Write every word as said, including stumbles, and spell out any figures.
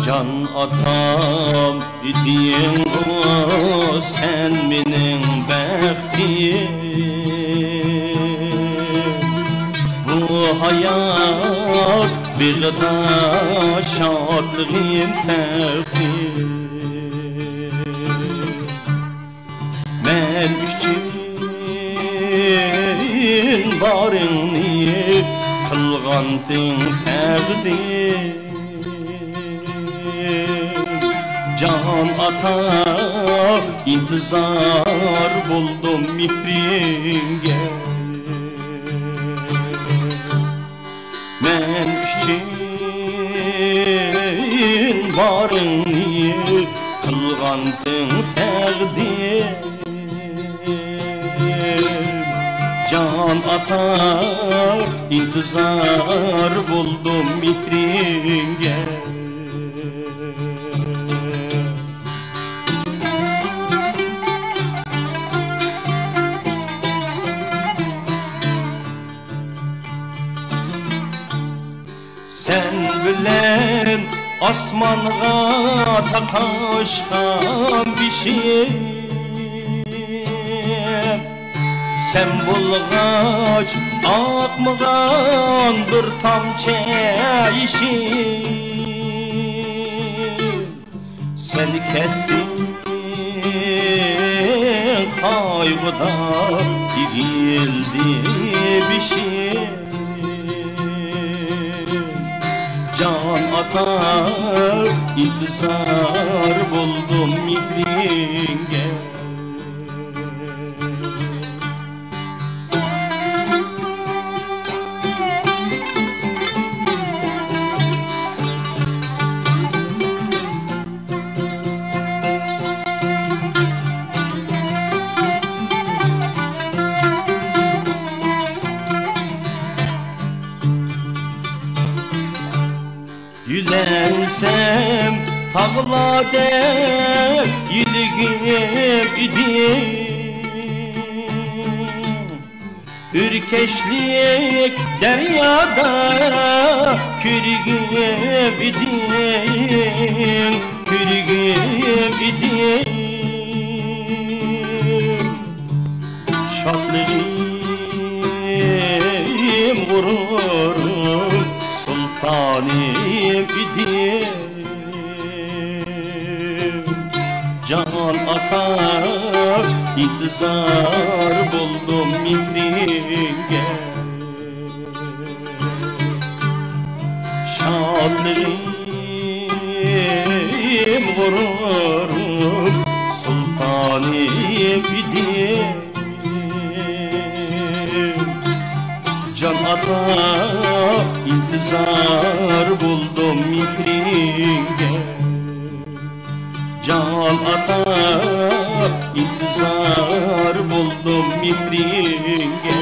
Can atam idin o sen benim bəxtim. Bu hayat bir da şadlığım təxtim. Men üçün barını kılgandın təqdim. Can ata intizar buldum mihringe. Men üçün barını kılgandın təqdim. Can ata intizar buldum mihringe. Sen bilen asmanğa taqaşqan bişim. Sen bulgaç akmıgan bir tamçe işim. Sen kettin kaygıda yigildi bişim. Can ata intizar buldum mihringe. Yülersem tağladek yilgim idim. Ürkeşlik deryada kürgüm idim. Kürgüm idim. Şadlığım gururum sultanım idim. Can ata intizar buldum mihringe. Şadlığım gururum sultanım idim. Can ata intizar buldum mihringe. Can ata intizar buldum mihringe.